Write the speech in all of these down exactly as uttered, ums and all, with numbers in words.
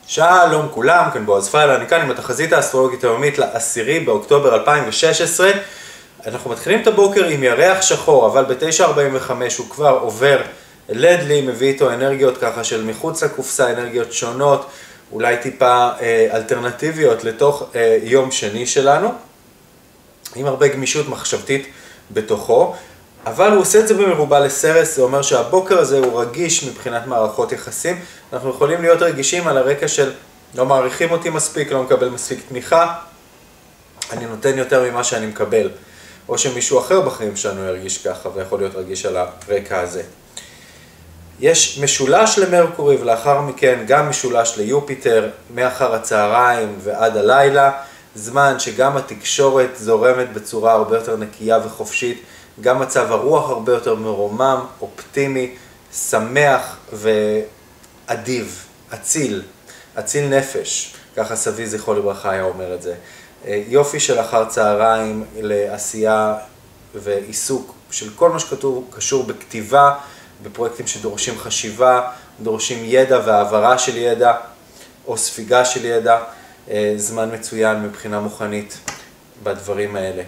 שלום כולם, כאן בועז פיילר, אני כאן עם התחזית האסטרולוגית היומית לעשירי באוקטובר אלפיים ושש עשרה. אנחנו מתחילים את הבוקר עם ירח שחור, אבל ב-תשע ארבעים וחמש הוא כבר עובר לדלי, מביא איתו אנרגיות ככה של מחוץ לקופסה, אנרגיות שונות, אולי טיפה אה, אלטרנטיביות לתוך אה, יום שני שלנו, עם הרבה גמישות מחשבתית בתוכו. אבל הוא עושה את זה במרובה לסרס, זה אומר שהבוקר הזה הוא רגיש מבחינת מערכות יחסים. אנחנו יכולים להיות רגישים על הרקע של לא מעריכים אותי מספיק, לא מקבל מספיק תמיכה, אני נותן יותר ממה שאני מקבל. או שמישהו אחר בחיים שלנו ירגיש ככה ויכול להיות רגיש על הרקע הזה. יש משולש למרקורי ולאחר מכן גם משולש ליופיטר, מאחר הצהריים ועד הלילה, זמן שגם התקשורת זורמת בצורה הרבה יותר נקייה וחופשית, גם מצב הרוח הרבה יותר מרומם, אופטימי, שמח ואדיב, אציל, אציל נפש, ככה סבי זכרו לברכה היה אומר את זה. יופי של אחר צהריים לעשייה ועיסוק של כל מה שקשור בכתיבה, בפרויקטים שדורשים חשיבה, דורשים ידע והעברה של ידע או ספיגה של ידע, זמן מצוין מבחינה מוכנית בדברים האלה.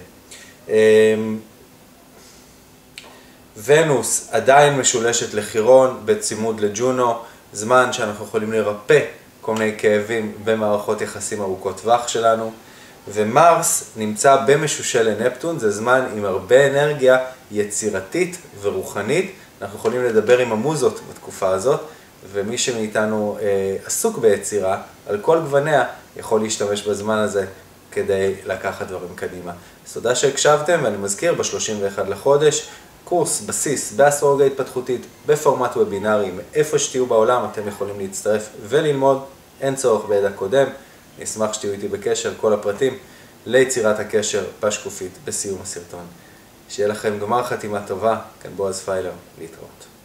ונוס עדיין משולשת לחירון בצימוד לג'ונו, זמן שאנחנו יכולים לרפא כל מיני כאבים במערכות יחסים ארוכות טווח שלנו, ומרס נמצא במשושל לנפטון, זה זמן עם הרבה אנרגיה יצירתית ורוחנית, אנחנו יכולים לדבר עם המוזות בתקופה הזאת, ומי שמאיתנו אה, עסוק ביצירה, על כל גווניה יכול להשתמש בזמן הזה כדי לקחת דברים קדימה. אז תודה שהקשבתם, ואני מזכיר, ב-שלושים ואחד לחודש, קורס בסיס באסטרולוגיה התפתחותית בפורמט וובינרי, מאיפה שתהיו בעולם אתם יכולים להצטרף וללמוד, אין צורך בידע קודם, אני אשמח שתהיו איתי בקשר, כל הפרטים ליצירת הקשר בשקופית בסיום הסרטון. שיהיה לכם גמר חתימה טובה, כאן בועז פיילר, להתראות.